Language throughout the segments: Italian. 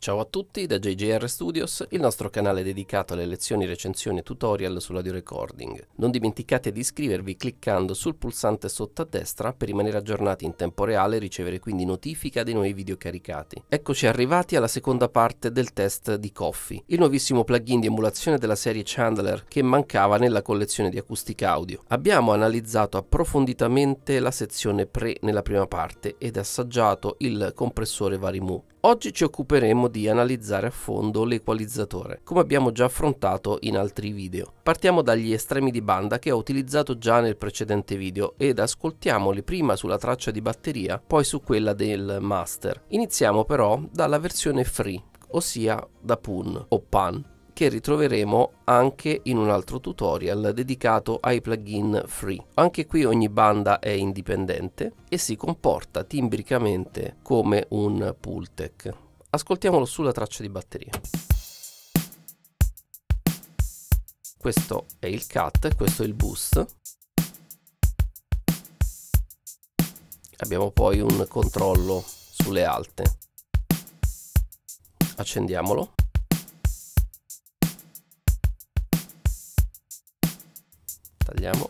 Ciao a tutti da JJR Studios, il nostro canale dedicato alle lezioni, recensioni e tutorial sull'audio recording. Non dimenticate di iscrivervi cliccando sul pulsante sotto a destra per rimanere aggiornati in tempo reale e ricevere quindi notifica dei nuovi video caricati. Eccoci arrivati alla seconda parte del test di Coffee, il nuovissimo plugin di emulazione della serie Chandler che mancava nella collezione di Acoustic Audio. Abbiamo analizzato approfonditamente la sezione pre nella prima parte ed assaggiato il compressore Varimu. Oggi ci occuperemo di analizzare a fondo l'equalizzatore, come abbiamo già affrontato in altri video. Partiamo dagli estremi di banda che ho utilizzato già nel precedente video ed ascoltiamoli prima sulla traccia di batteria, poi su quella del master. Iniziamo però dalla versione free, ossia da Pun o Pan, che ritroveremo anche in un altro tutorial dedicato ai plugin free. Anche qui ogni banda è indipendente e si comporta timbricamente come un Pultec. Ascoltiamolo sulla traccia di batteria. Questo è il cut, questo è il boost. Abbiamo poi un controllo sulle alte. Accendiamolo. Tagliamo.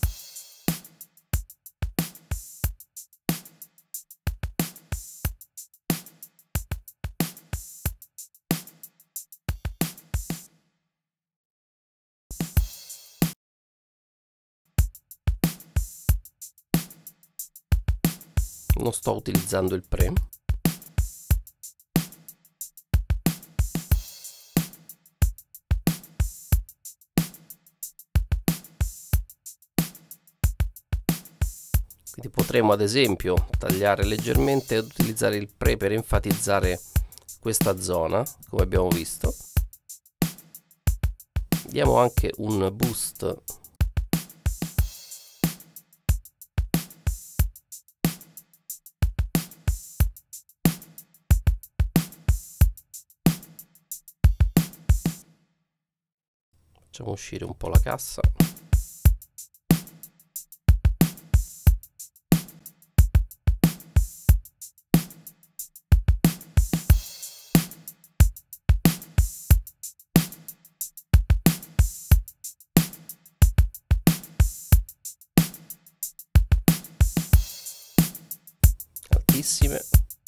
Non sto utilizzando il pre. Quindi potremo ad esempio tagliare leggermente ed utilizzare il pre per enfatizzare questa zona, come abbiamo visto. Diamo anche un boost . Facciamo uscire un po' la cassa. Altissime.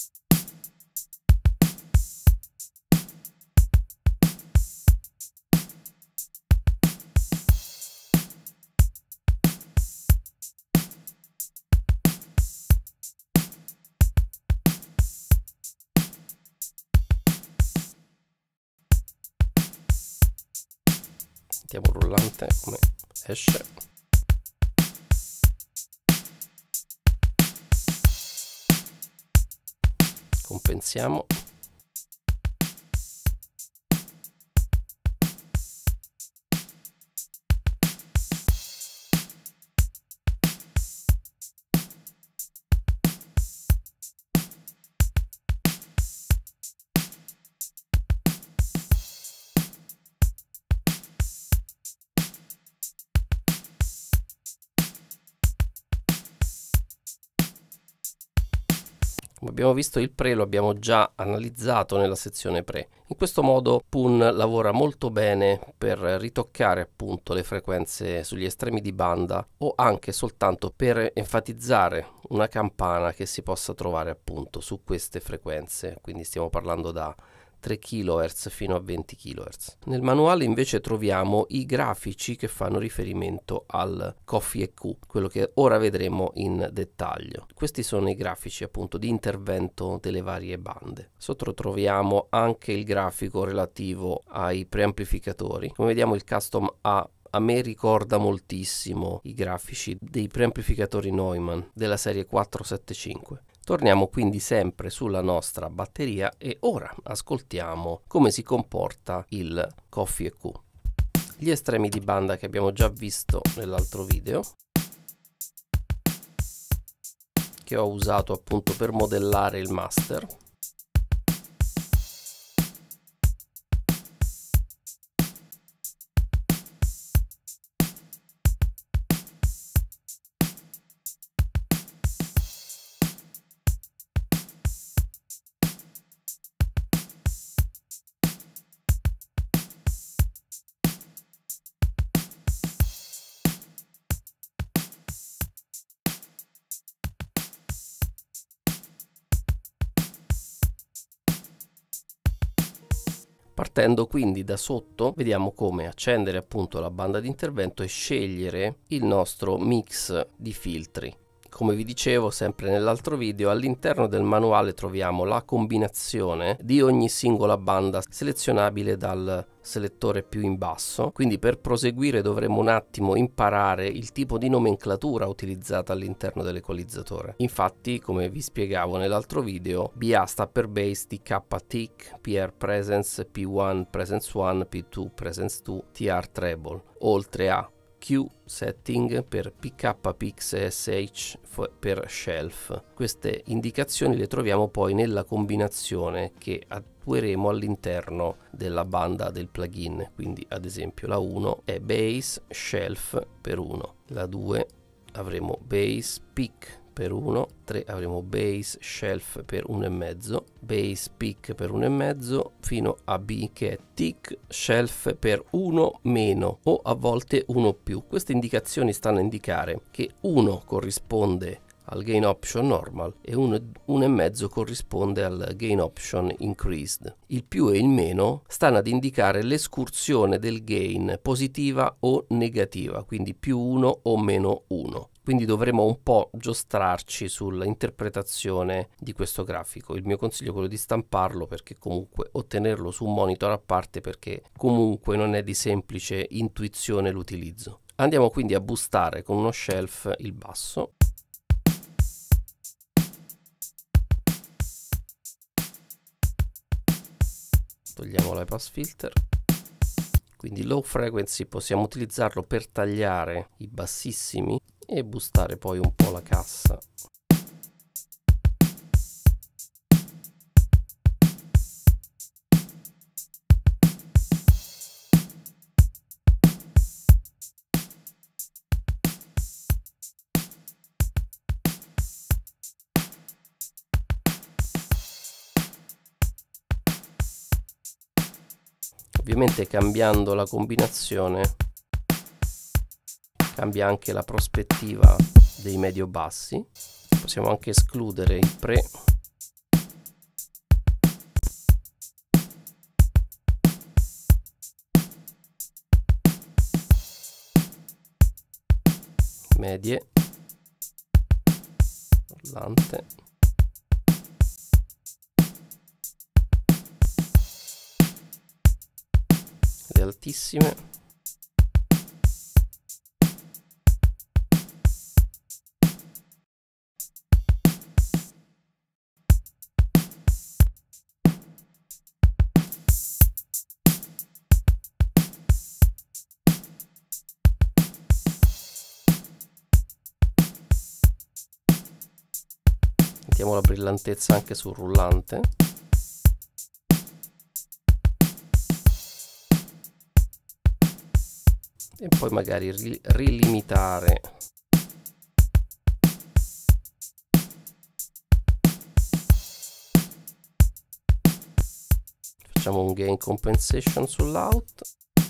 Mettiamo un rullante come esce. Compensiamo. Come abbiamo visto, il pre lo abbiamo già analizzato nella sezione pre. In questo modo Pun lavora molto bene per ritoccare appunto le frequenze sugli estremi di banda o anche soltanto per enfatizzare una campana che si possa trovare appunto su queste frequenze. Quindi stiamo parlando da 3 kHz fino a 20 kHz. Nel manuale invece troviamo i grafici che fanno riferimento al Coffee EQ, quello che ora vedremo in dettaglio. Questi sono i grafici appunto di intervento delle varie bande. Sotto troviamo anche il grafico relativo ai preamplificatori. Come vediamo, il Custom a me ricorda moltissimo i grafici dei preamplificatori Neumann della serie 475. Torniamo quindi sempre sulla nostra batteria e ora ascoltiamo come si comporta il Coffee EQ. Gli estremi di banda che abbiamo già visto nell'altro video, che ho usato appunto per modellare il master. Partendo quindi da sotto, vediamo come accendere appunto la banda di intervento e scegliere il nostro mix di filtri. Come vi dicevo sempre nell'altro video, all'interno del manuale troviamo la combinazione di ogni singola banda selezionabile dal selettore più in basso, quindi per proseguire dovremo un attimo imparare il tipo di nomenclatura utilizzata all'interno dell'equalizzatore. Infatti, come vi spiegavo nell'altro video, BA sta per Bass, TK Tick, PR Presence, P1 Presence 1, P2 Presence 2, TR Treble, oltre a Q setting per PK Pix e SH per shelf. Queste indicazioni le troviamo poi nella combinazione che attueremo all'interno della banda del plugin, quindi ad esempio la 1 è bass shelf per 1, la 2 avremo bass pick per 1, 3 avremo bass shelf per 1,5, bass pick per 1,5 fino a B che è tick shelf per 1 meno o a volte 1 più. Queste indicazioni stanno a indicare che 1 corrisponde al gain option normal e 1,5 corrisponde al gain option increased. Il più e il meno stanno ad indicare l'escursione del gain positiva o negativa, quindi più 1 o meno 1. Quindi dovremo un po' giostrarci sull'interpretazione di questo grafico. Il mio consiglio è quello di stamparlo, perché comunque ottenerlo su un monitor a parte, perché comunque non è di semplice intuizione l'utilizzo. Andiamo quindi a boostare con uno shelf il basso. Togliamo l'high-pass filter. Quindi low frequency possiamo utilizzarlo per tagliare i bassissimi e boostare poi un po' la cassa. Ovviamente cambiando la combinazione cambia anche la prospettiva dei medio-bassi. Possiamo anche escludere il pre. Medie, rullante, le altissime. Mettiamo la brillantezza anche sul rullante. E poi magari rilimitare facciamo un gain compensation sull'out.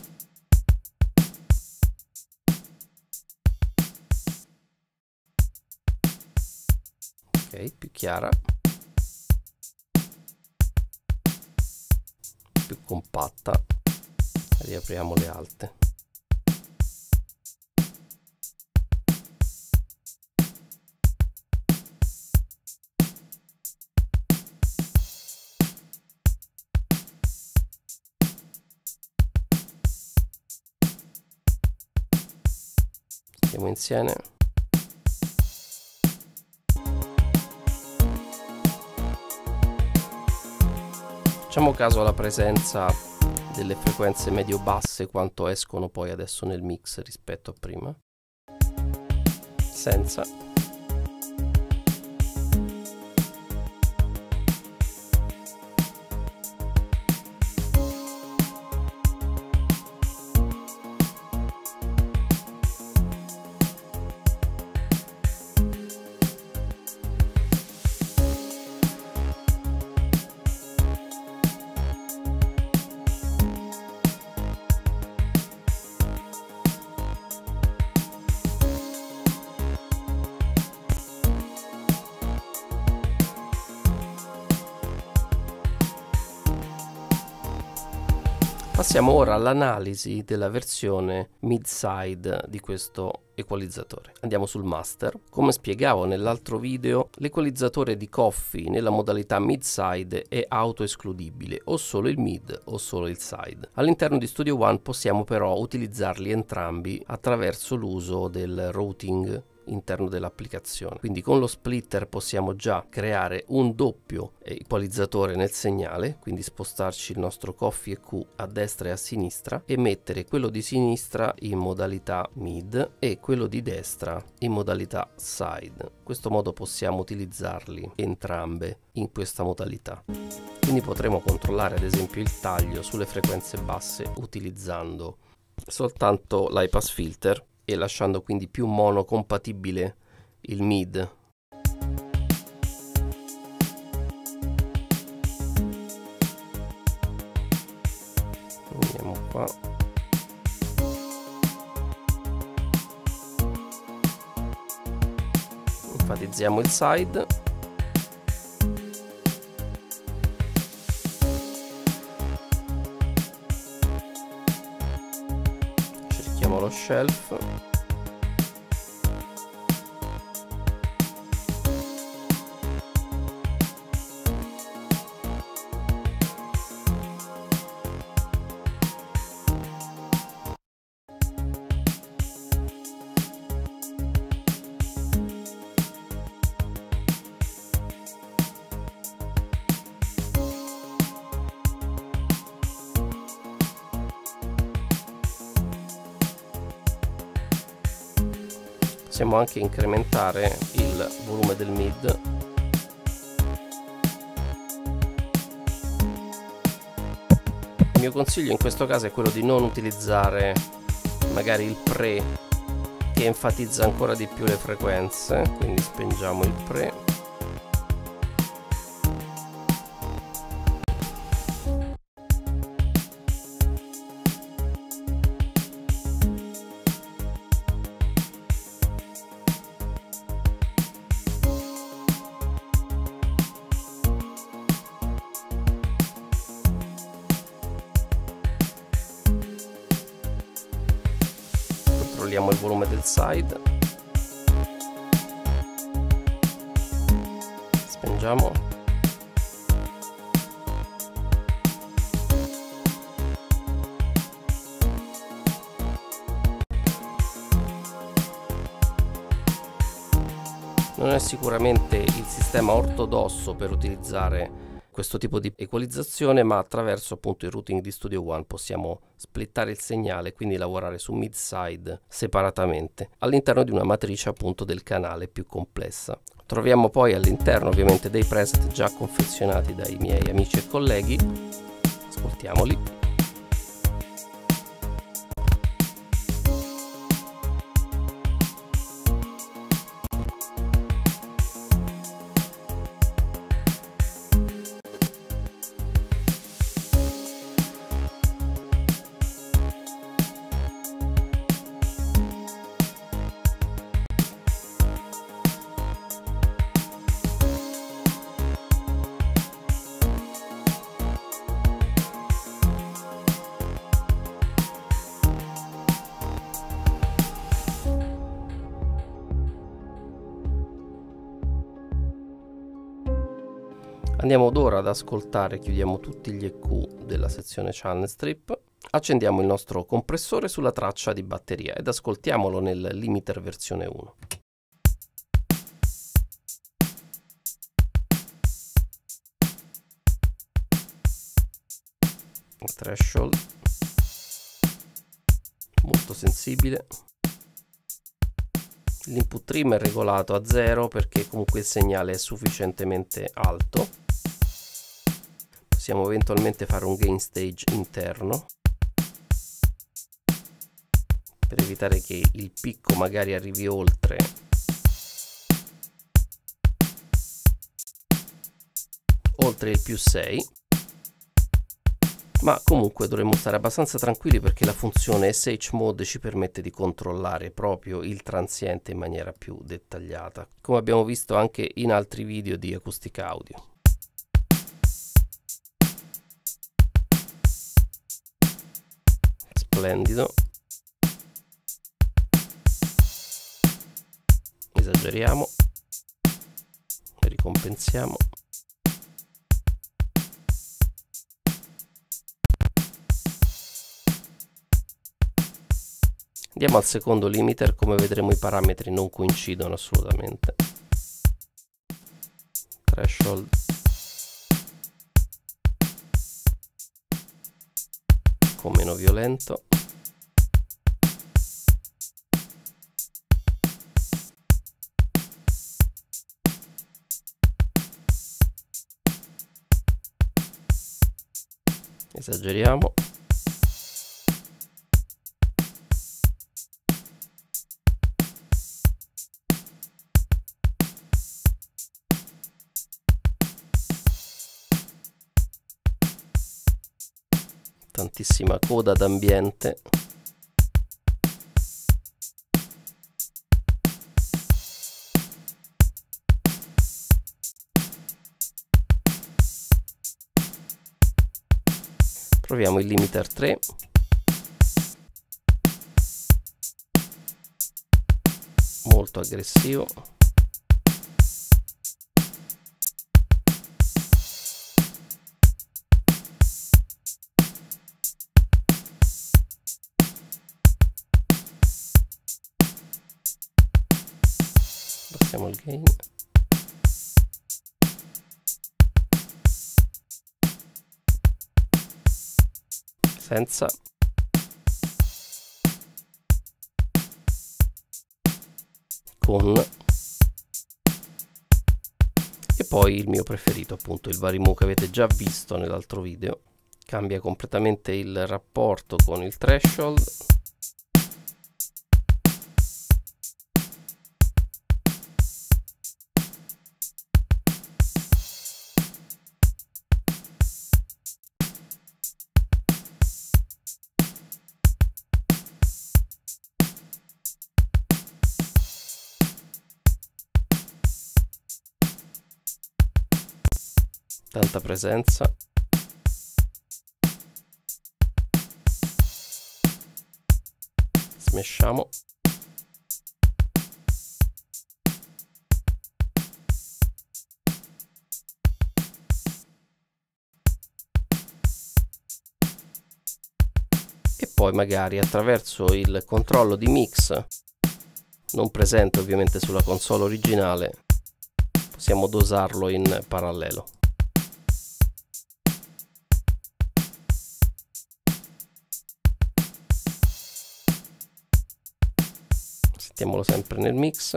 Ok, più chiara, più compatta. Riapriamo le alte. Andiamo insieme. Facciamo caso alla presenza delle frequenze medio-basse, quanto escono poi adesso nel mix rispetto a prima. Senza. Passiamo ora all'analisi della versione mid-side di questo equalizzatore. Andiamo sul master. Come spiegavo nell'altro video, l'equalizzatore di Coffee nella modalità mid-side è autoescludibile, o solo il mid o solo il side. All'interno di Studio One possiamo però utilizzarli entrambi attraverso l'uso del routing interno dell'applicazione. Quindi con lo splitter possiamo già creare un doppio equalizzatore nel segnale, quindi spostarci il nostro Coffee EQ a destra e a sinistra e mettere quello di sinistra in modalità mid e quello di destra in modalità side. In questo modo possiamo utilizzarli entrambe in questa modalità. Quindi potremo controllare ad esempio il taglio sulle frequenze basse utilizzando soltanto l'high pass filter e lasciando quindi più mono compatibile il mid. Andiamo qua. Enfatizziamo il side. Cerchiamo lo shelf. Possiamo anche incrementare il volume del mid. Il mio consiglio in questo caso è quello di non utilizzare magari il pre, che enfatizza ancora di più le frequenze, quindi spengiamo il pre. Controlliamo il volume del side, spengiamo, non è sicuramente il sistema ortodosso per utilizzare questo tipo di equalizzazione, ma attraverso appunto il routing di Studio One possiamo splittare il segnale, quindi lavorare su mid-side separatamente all'interno di una matrice appunto del canale più complessa. Troviamo poi all'interno ovviamente dei preset già confezionati dai miei amici e colleghi, ascoltiamoli. Andiamo ad ora ad ascoltare, chiudiamo tutti gli EQ della sezione channel strip, accendiamo il nostro compressore sulla traccia di batteria ed ascoltiamolo nel limiter versione 1. Il threshold molto sensibile. L'input trim è regolato a 0 perché comunque il segnale è sufficientemente alto. Possiamo eventualmente fare un gain stage interno per evitare che il picco magari arrivi oltre il più 6, ma comunque dovremmo stare abbastanza tranquilli perché la funzione SH Mode ci permette di controllare proprio il transiente in maniera più dettagliata, come abbiamo visto anche in altri video di Acoustic Audio. splendido. Esageriamo, ricompensiamo. Andiamo al secondo limiter. Come vedremo i parametri non coincidono assolutamente. Threshold con meno violento. Esageriamo. Tantissima coda d'ambiente. Proviamo il limiter 3. Molto aggressivo. Passiamo il gain. Senza. Con. E poi il mio preferito, appunto il Varimu, che avete già visto nell'altro video. Cambia completamente il rapporto con il threshold. Tanta presenza. Smesciamo. E poi magari attraverso il controllo di mix, non presente ovviamente sulla console originale, possiamo dosarlo in parallelo. Mettiamolo sempre nel mix.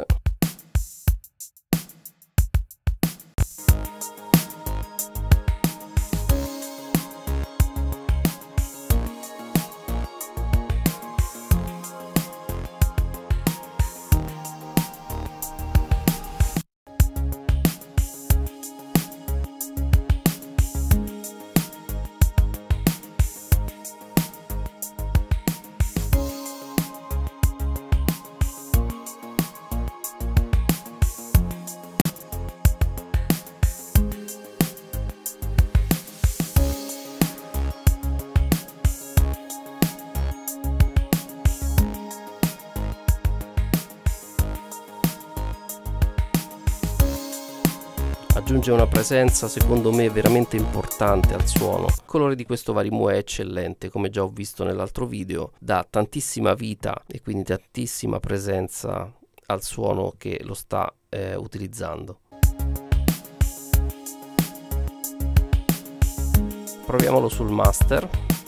Aggiunge una presenza secondo me veramente importante al suono. Il colore di questo Varimu è eccellente, come già ho visto nell'altro video, dà tantissima vita e quindi tantissima presenza al suono che lo sta utilizzando. Proviamolo sul master.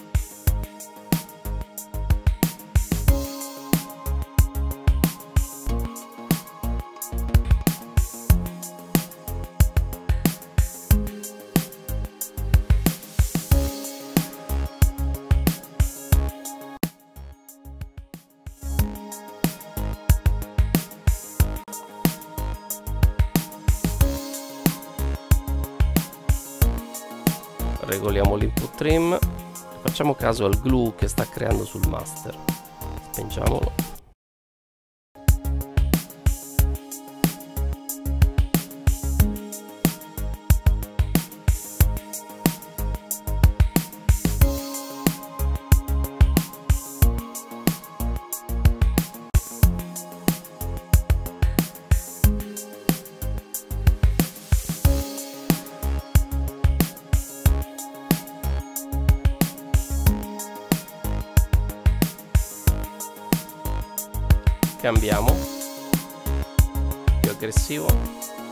Regoliamo l'input trim, facciamo caso al glue che sta creando sul master. Spengiamolo. Cambiamo. Più aggressivo.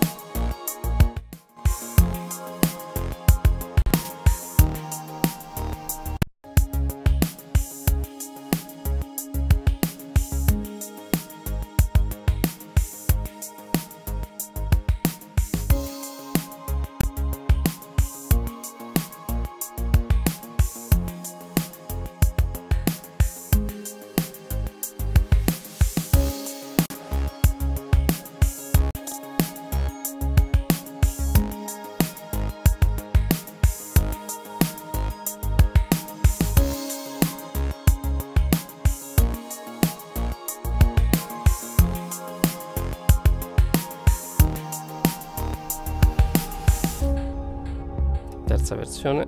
Terza versione,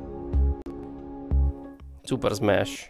Super Smash.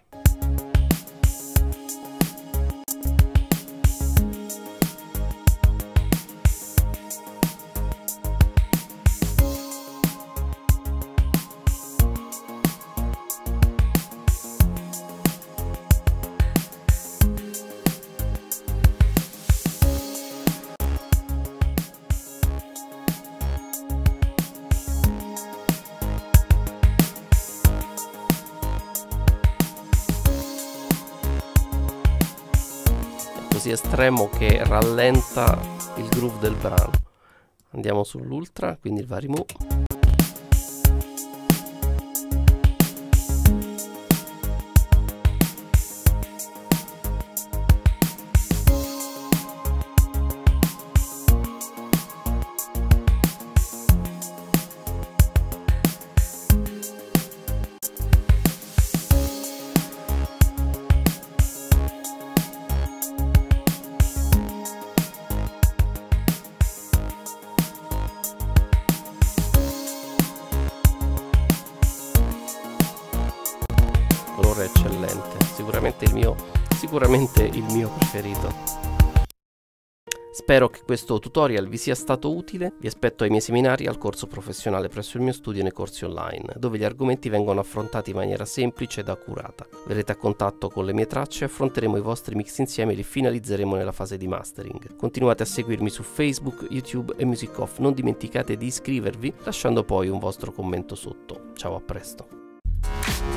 Così estremo che rallenta il groove del brano. Andiamo sull'ultra, quindi il vari move. Colore eccellente, sicuramente il mio preferito. Spero che questo tutorial vi sia stato utile. Vi aspetto ai miei seminari al corso professionale presso il mio studio e nei corsi online, dove gli argomenti vengono affrontati in maniera semplice ed accurata. Verrete a contatto con le mie tracce, affronteremo i vostri mix insieme e li finalizzeremo nella fase di mastering. Continuate a seguirmi su Facebook, YouTube e Music Off. Non dimenticate di iscrivervi lasciando poi un vostro commento sotto. Ciao, a presto.